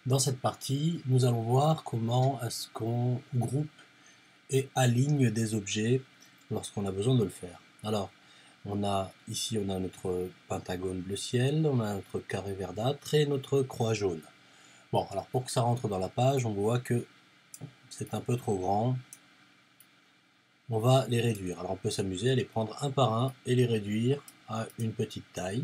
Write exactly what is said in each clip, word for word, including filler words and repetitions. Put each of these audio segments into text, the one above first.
Dans cette partie, nous allons voir comment est-ce qu'on groupe et aligne des objets lorsqu'on a besoin de le faire. Alors, on a ici on a notre pentagone bleu ciel, on a notre carré verdâtre et notre croix jaune. Bon, alors pour que ça rentre dans la page, on voit que c'est un peu trop grand. On va les réduire. Alors on peut s'amuser à les prendre un par un et les réduire à une petite taille.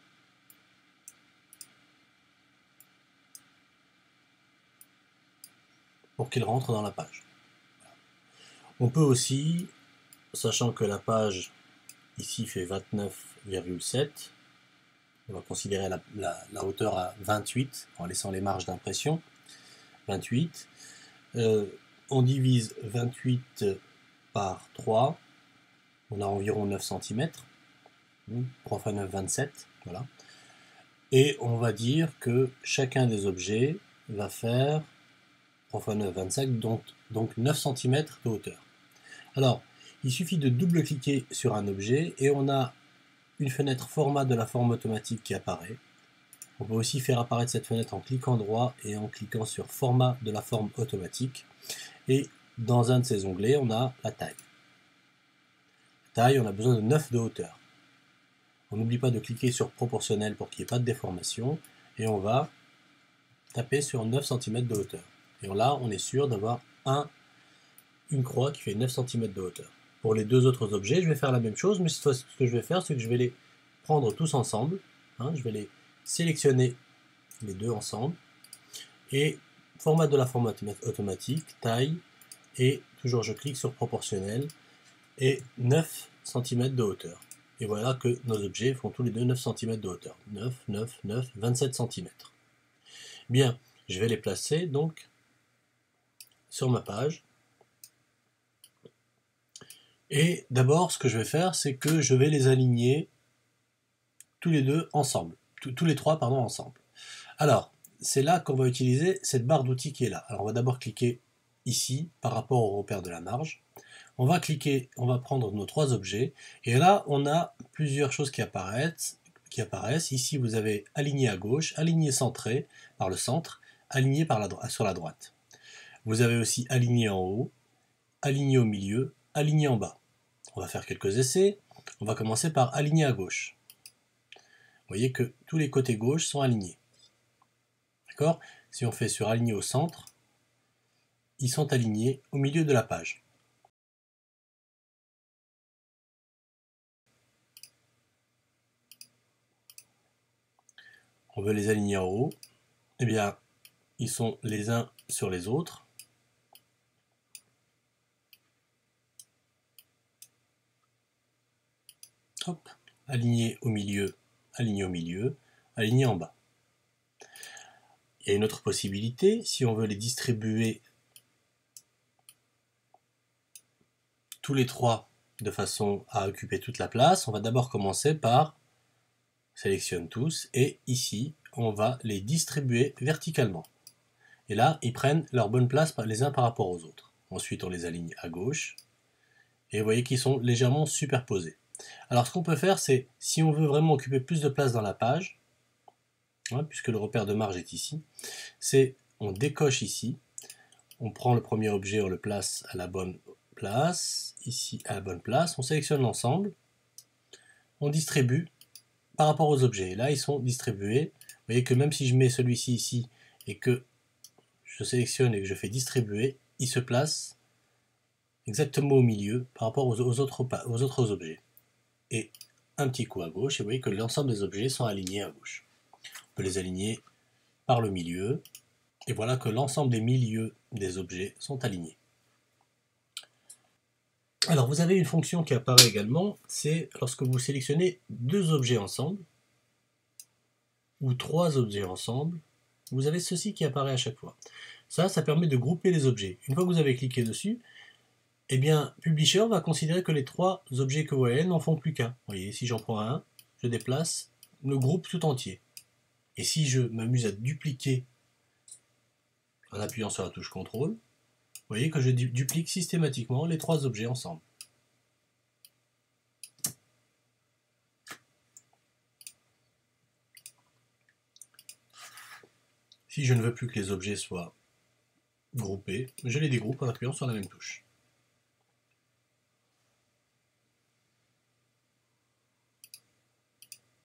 Pour qu'ils rentrent dans la page. On peut aussi, sachant que la page ici fait vingt-neuf virgule sept, on va considérer la, la, la hauteur à vingt-huit en laissant les marges d'impression. vingt-huit. Euh, on divise vingt-huit par trois, on a environ neuf centimètres. trois fois neuf, vingt-sept. Voilà. Et on va dire que chacun des objets va faire trois fois neuf, vingt-cinq, donc, donc neuf centimètres de hauteur. Alors, il suffit de double-cliquer sur un objet et on a une fenêtre format de la forme automatique qui apparaît. On peut aussi faire apparaître cette fenêtre en cliquant droit et en cliquant sur format de la forme automatique. Et dans un de ces onglets, on a la taille. La taille, on a besoin de neuf de hauteur. On n'oublie pas de cliquer sur proportionnel pour qu'il n'y ait pas de déformation. Et on va taper sur neuf centimètres de hauteur. Et là, on est sûr d'avoir un, une croix qui fait neuf centimètres de hauteur. Pour les deux autres objets, je vais faire la même chose, mais cette fois, ce que je vais faire, c'est que je vais les prendre tous ensemble. Hein, je vais les sélectionner les deux ensemble. Et format de la forme automatique, taille, et toujours je clique sur proportionnel, et neuf centimètres de hauteur. Et voilà que nos objets font tous les deux neuf centimètres de hauteur. neuf, neuf, neuf, vingt-sept centimètres. Bien, je vais les placer donc sur ma page. Et d'abord, ce que je vais faire, c'est que je vais les aligner tous les deux ensemble. Tous, tous les trois, pardon, ensemble. Alors, c'est là qu'on va utiliser cette barre d'outils qui est là. Alors, on va d'abord cliquer ici, par rapport au repère de la marge. On va cliquer, on va prendre nos trois objets. Et là, on a plusieurs choses qui apparaissent. Qui apparaissent. Ici, vous avez aligné à gauche, aligné centré par le centre, aligné par la, sur la droite. Vous avez aussi aligné en haut, aligné au milieu, aligné en bas. On va faire quelques essais. On va commencer par aligner à gauche. Vous voyez que tous les côtés gauche sont alignés. D'accord ? Si on fait sur aligner au centre, ils sont alignés au milieu de la page. On veut les aligner en haut. Eh bien, ils sont les uns sur les autres. Hop, aligné au milieu, aligné au milieu, aligné en bas. Il y a une autre possibilité, si on veut les distribuer tous les trois de façon à occuper toute la place, on va d'abord commencer par sélectionne tous et ici on va les distribuer verticalement. Et là, ils prennent leur bonne place les uns par rapport aux autres. Ensuite, on les aligne à gauche et vous voyez qu'ils sont légèrement superposés. Alors ce qu'on peut faire, c'est, si on veut vraiment occuper plus de place dans la page, hein, puisque le repère de marge est ici, c'est on décoche ici, on prend le premier objet, on le place à la bonne place, ici à la bonne place, on sélectionne l'ensemble, on distribue par rapport aux objets. Et là, ils sont distribués. Vous voyez que même si je mets celui-ci ici et que je sélectionne et que je fais distribuer, il se place exactement au milieu par rapport aux, aux, autres, aux autres objets. Et un petit coup à gauche, et vous voyez que l'ensemble des objets sont alignés à gauche. On peut les aligner par le milieu, et voilà que l'ensemble des milieux des objets sont alignés. Alors vous avez une fonction qui apparaît également, c'est lorsque vous sélectionnez deux objets ensemble, ou trois objets ensemble, vous avez ceci qui apparaît à chaque fois. Ça, ça permet de grouper les objets. Une fois que vous avez cliqué dessus, eh bien, Publisher va considérer que les trois objets que vous voyez n'en font plus qu'un. Vous voyez, si j'en prends un, je déplace le groupe tout entier. Et si je m'amuse à dupliquer en appuyant sur la touche contrôle, vous voyez que je duplique systématiquement les trois objets ensemble. Si je ne veux plus que les objets soient groupés, je les dégroupe en appuyant sur la même touche.